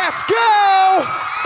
Let's go!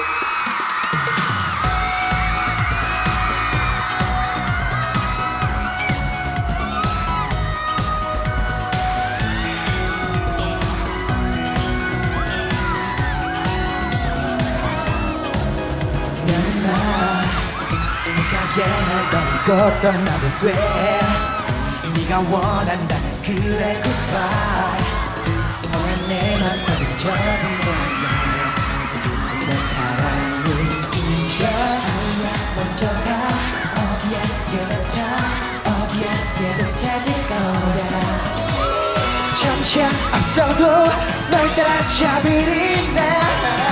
날 버리고 떠나볼 꽤 네가 원한다면 그래 goodbye 험한 내 맘 가득 적은 거야 내 사랑을 인정하냐 먼저 가 어디야 뛰어들자 어디야 얘도 찾을 거야 잠시 앞서도 널 따라잡으리 나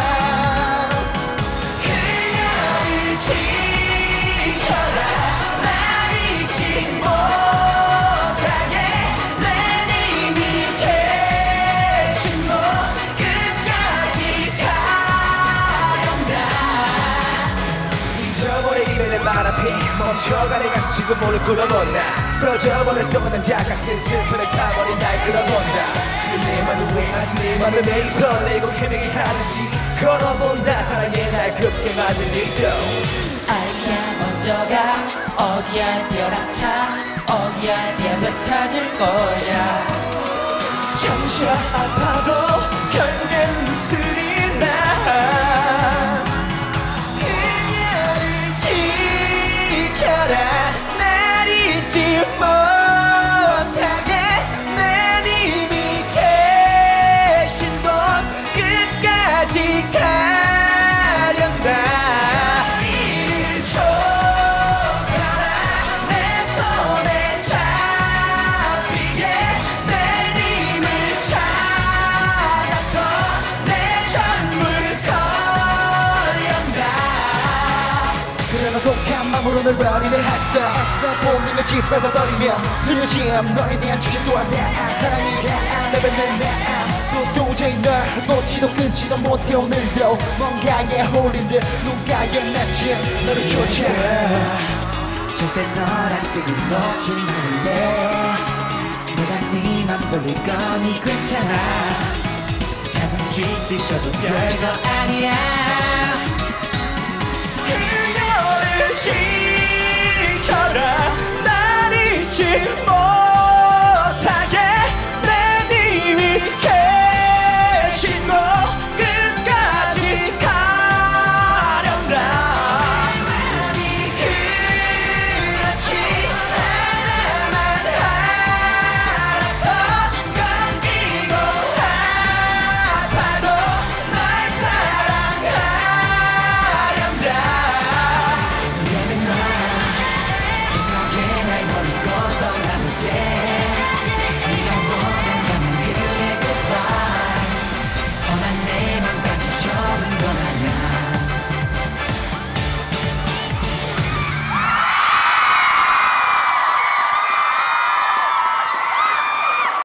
그녀를 지켜라 날 잊지 못하게 내 님이 계신 곳 끝까지 가련다 잊어버리기는 내 말 앞이 멈춰가는 가슴 지금 모를 끌어본다 꺼져버린 쏟아난 작같은 슬픔을 타버린 날 끌어본다 지금 내 맘을 왜 아직 내 맘을 매일 설레고 헤매게 하는지 걸어본다 사랑에 날 급게 만든 일도 아이야 먼저 가 어디야 뛰어라차 어디야 뛰어도 찾을 거야 잠시 아파도 결국엔 무술이 나 그녀를 지켜라 날 잊지 못하게 내 님이 계신 곳 끝까지 가련다 독한 맘으로 널 버리려 했어 본능을 짓밟아버리며 눈여심 너에 대한 집중 또한 대한 사랑이야 레벨은 내또 도저히 널 놓지도 끊지도 못해 오늘도 뭔가에 홀린 듯 누가에 맺힌 너를 쫓아 절대 너란 끈을 놓지 말래 내가 네 맘 돌릴 거니 괜찮아 가슴 쥐뜯겨도 별거 아니야 그녀를 지켜라